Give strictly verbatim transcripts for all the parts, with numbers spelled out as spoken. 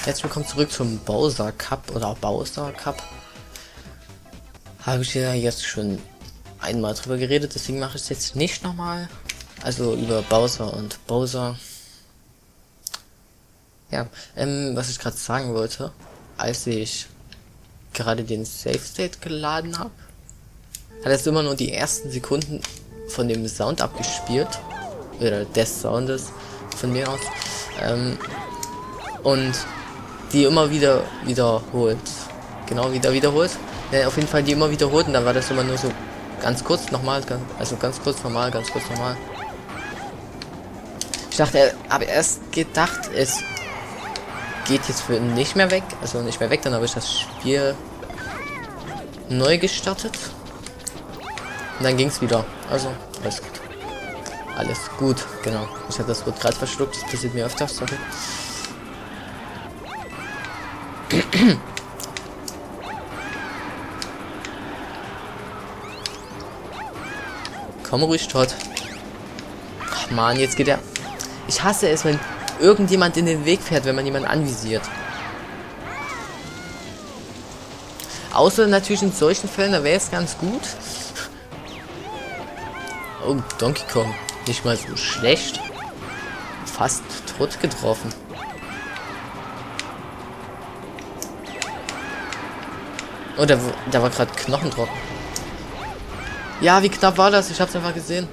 Herzlich willkommen zurück zum Bowser Cup oder Bowser Cup. Habe ich ja jetzt schon einmal drüber geredet, deswegen mache ich es jetzt nicht nochmal. Also über Bowser und Bowser. Ja, ähm, was ich gerade sagen wollte, als ich gerade den Save State geladen habe, hat es immer nur die ersten Sekunden von dem Sound abgespielt. Oder des Soundes von mir aus. Ähm, und die immer wieder wiederholt. Genau, wieder wiederholt. Ja, auf jeden Fall die immer wiederholt und dann war das immer nur so ganz kurz nochmal, also ganz kurz normal, ganz kurz normal. Ich dachte, aber erst gedacht, es geht jetzt für nicht mehr weg, also nicht mehr weg, dann habe ich das Spiel neu gestartet. Und dann ging es wieder. Also, alles gut. Alles gut, genau. Ich habe das Wort gerade verschluckt, das passiert mir öfters, sorry. Komm ruhig, Todd. Ach man, jetzt geht er. Ich hasse es, wenn irgendjemand in den Weg fährt, wenn man jemanden anvisiert. Außer natürlich in solchen Fällen, da wäre es ganz gut. Oh, Donkey Kong. Nicht mal so schlecht. Fast tot getroffen. Oh, da, da war gerade knochentrocken. Ja, wie knapp war das? Ich hab's einfach gesehen.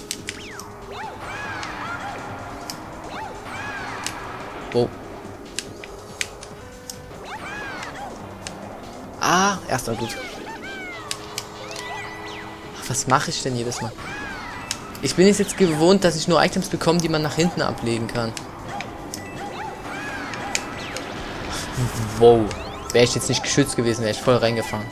Wow. Ah, erster gut. Ach, was mache ich denn jedes Mal? Ich bin es jetzt gewohnt, dass ich nur Items bekomme, die man nach hinten ablegen kann. Wow. Wäre ich jetzt nicht geschützt gewesen, wäre ich voll reingefahren.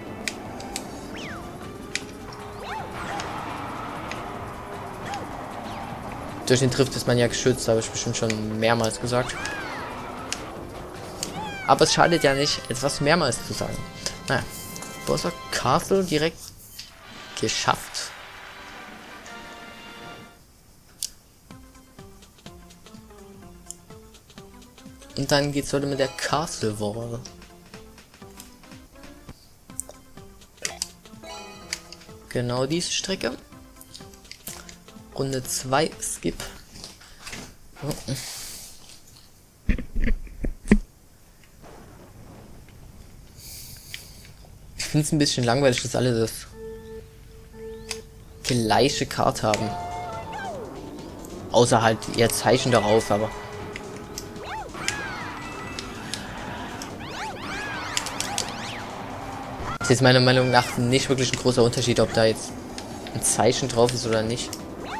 Durch den Trift ist man ja geschützt, habe ich bestimmt schon mehrmals gesagt. Aber es schadet ja nicht, etwas mehrmals zu sagen. Naja, Bowser Castle direkt geschafft. Und dann geht's heute mit der Castle Wall. Genau diese Strecke. Runde zwei, Skip. Oh. Ich finde es ein bisschen langweilig, dass alle das gleiche Karte haben. Außer halt ihr Zeichen darauf, aber... Das ist meiner Meinung nach nicht wirklich ein großer Unterschied, ob da jetzt ein Zeichen drauf ist oder nicht.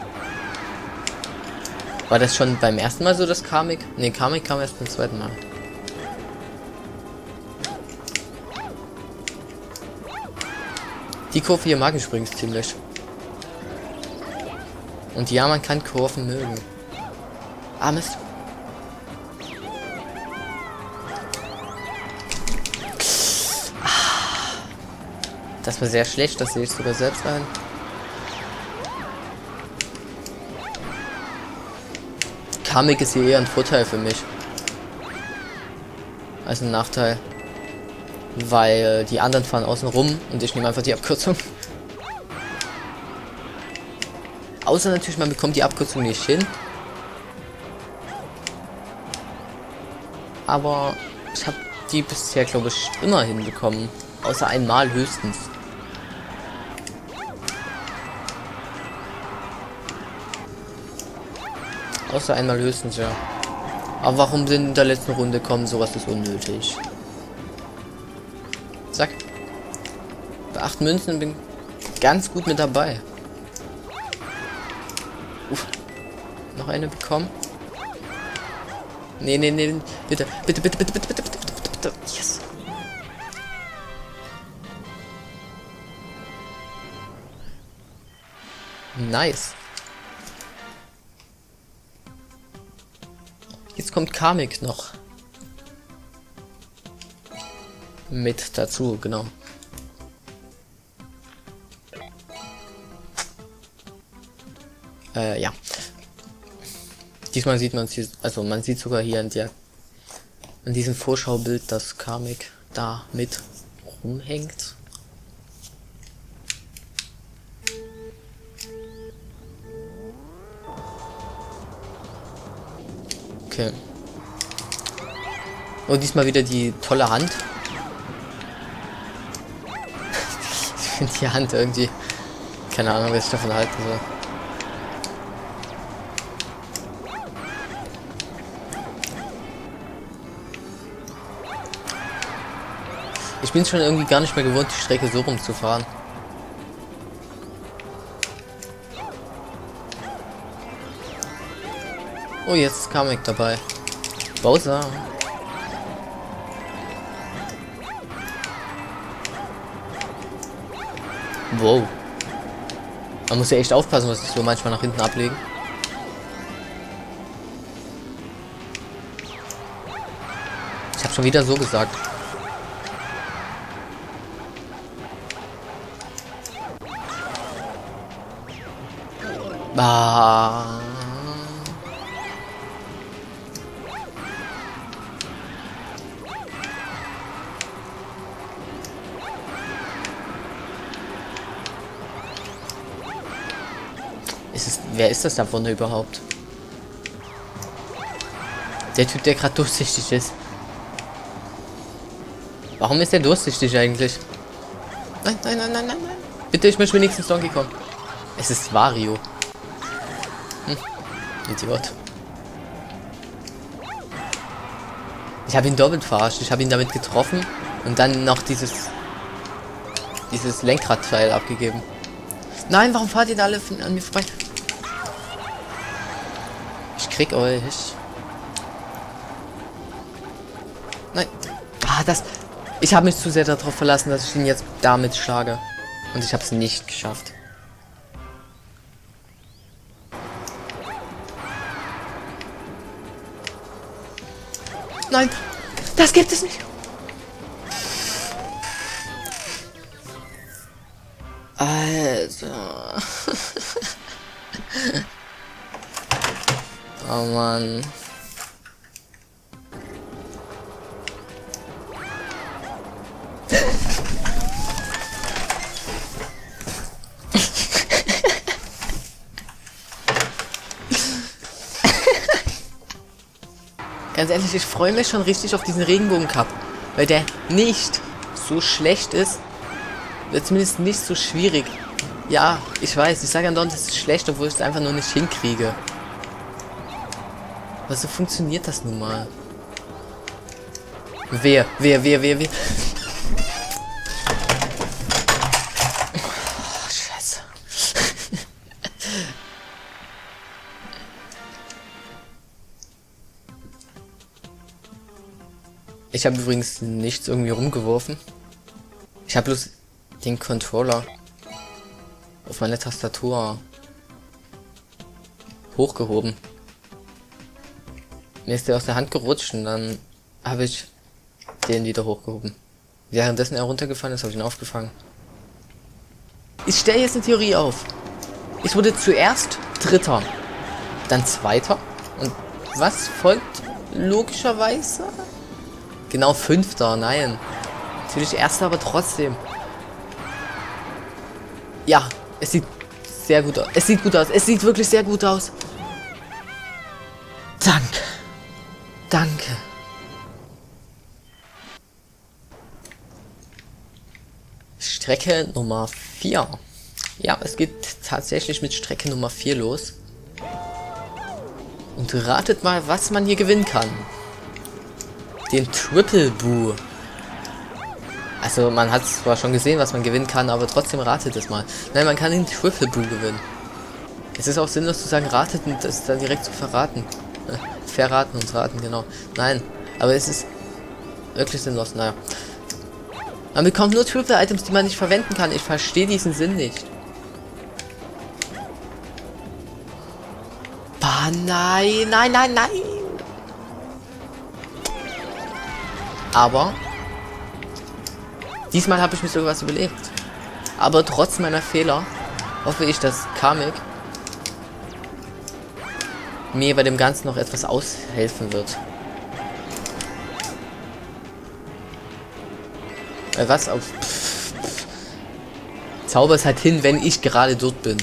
War das schon beim ersten Mal so, das Kamek? Ne, Kamek kam erst beim zweiten Mal. Die Kurve hier mag ich übrigens ziemlich. Und ja, man kann Kurven mögen. Ah, Mist. Das war sehr schlecht, das sehe ich sogar selbst ein. Kamek ist hier eher ein Vorteil für mich. Als ein Nachteil. Weil die anderen fahren außen rum und ich nehme einfach die Abkürzung. Außer natürlich, man bekommt die Abkürzung nicht hin. Aber ich habe die bisher, glaube ich, immer hinbekommen. Außer einmal höchstens. Außer einmal höchstens, ja. Aber warum sind in der letzten Runde kommen? Sowas ist unnötig. Zack. Bei acht Münzen bin ich ganz gut mit dabei. Uff. Noch eine bekommen. Nee, nee, nee. Bitte, bitte, bitte, bitte, bitte, bitte, bitte, bitte, bitte. Yes. Nice. Jetzt kommt Kamek noch mit dazu, genau. Äh, ja. Diesmal sieht man es, also man sieht sogar hier in der in diesem Vorschaubild, das Kamek da mit rumhängt. Okay. Und diesmal wieder die tolle Hand. Ich finde die Hand irgendwie... Keine Ahnung, was ich davon halten soll. Ich bin schon irgendwie gar nicht mehr gewohnt, die Strecke so rumzufahren. Oh, jetzt ist Kamek dabei. Bowser. Wow. Man muss ja echt aufpassen, was ich so manchmal nach hinten ablegen. Ich habe schon wieder so gesagt. Ah. Ist es, wer ist das da vorne überhaupt? Der Typ, der gerade durchsichtig ist. Warum ist der durchsichtig eigentlich? Nein, nein, nein, nein, nein, nein. Bitte, ich möchte wenigstens Donkey Kong. Es ist Wario. Hm. Idiot. Ich habe ihn doppelt verarscht. Ich habe ihn damit getroffen und dann noch dieses dieses Lenkradteil abgegeben. Nein, warum fahrt ihr da alle an mir vorbei? Ich krieg euch. Nein. Ah, das... Ich habe mich zu sehr darauf verlassen, dass ich ihn jetzt damit schlage. Und ich habe es nicht geschafft. Nein, das gibt es nicht. Also. Oh Mann. Ganz ehrlich, ich freue mich schon richtig auf diesen Regenbogen-Cup, weil der nicht so schlecht ist, oder zumindest nicht so schwierig. Ja, ich weiß, ich sage andauernd, es ist schlecht, obwohl ich es einfach nur nicht hinkriege. Aber so funktioniert das nun mal. Wer, wer, wer, wer, wer? Oh, Scheiße. Ich habe übrigens nichts irgendwie rumgeworfen. Ich habe bloß den Controller auf meine Tastatur hochgehoben. Mir ist der aus der Hand gerutscht und dann habe ich den wieder hochgehoben. Währenddessen er runtergefallen ist, habe ich ihn aufgefangen. Ich stelle jetzt eine Theorie auf. Ich wurde zuerst Dritter, dann Zweiter und was folgt logischerweise? Genau, Fünfter, nein. Natürlich Erster, aber trotzdem. Ja, es sieht sehr gut aus. Es sieht gut aus. Es sieht wirklich sehr gut aus. Danke. Danke. Strecke Nummer vier. Ja, es geht tatsächlich mit Strecke Nummer vier los. Und ratet mal, was man hier gewinnen kann. Den Triple Boo. Also man hat zwar schon gesehen, was man gewinnen kann, aber trotzdem ratet es mal. Nein, man kann den Triple Boo gewinnen. Es ist auch sinnlos zu sagen, ratet und das dann direkt zu verraten. Verraten und raten, genau. Nein, aber es ist wirklich sinnlos, naja. Man bekommt nur Triple Items, die man nicht verwenden kann. Ich verstehe diesen Sinn nicht. Bah, nein, nein, nein, nein. Aber diesmal habe ich mir sogar was überlebt. Aber trotz meiner Fehler hoffe ich, dass Kamek mir bei dem Ganzen noch etwas aushelfen wird. Äh, was auf... Zauber es halt hin, wenn ich gerade dort bin.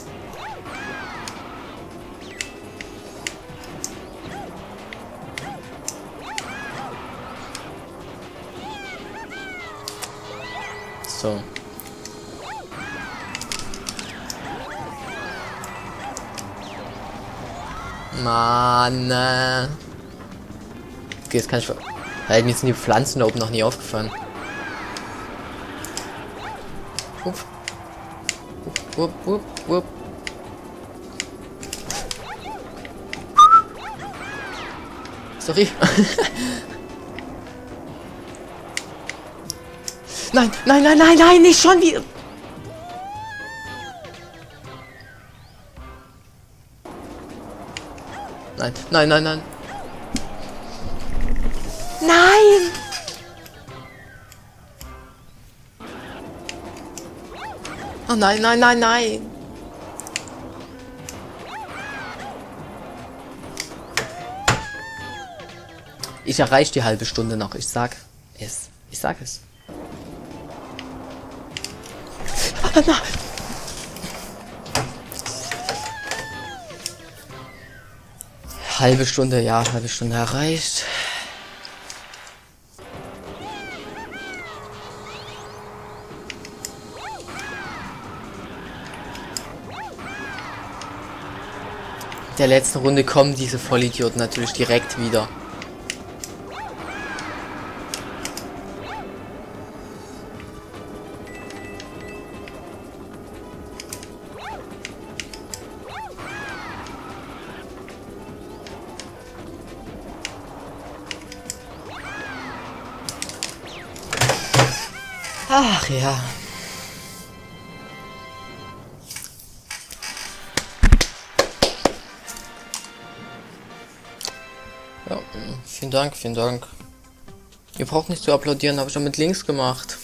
So. Mann. Äh. Okay, jetzt kann ich... Halt, mir sind die Pflanzen da oben noch nie aufgefallen. Upp. Upp, upp, upp. Sorry. Nein, nein, nein, nein, nein, nicht schon wieder. Nein, nein, nein, nein. Nein! Oh nein, nein, nein, nein. Ich erreiche die halbe Stunde noch. Ich sag es. Ich sag es. Ah, nein. Halbe Stunde, ja, halbe Stunde erreicht. Der letzten Runde kommen diese Vollidioten natürlich direkt wieder. Ach ja. Ja, vielen Dank, vielen Dank. Ihr braucht nicht zu applaudieren, habe ich schon mit links gemacht.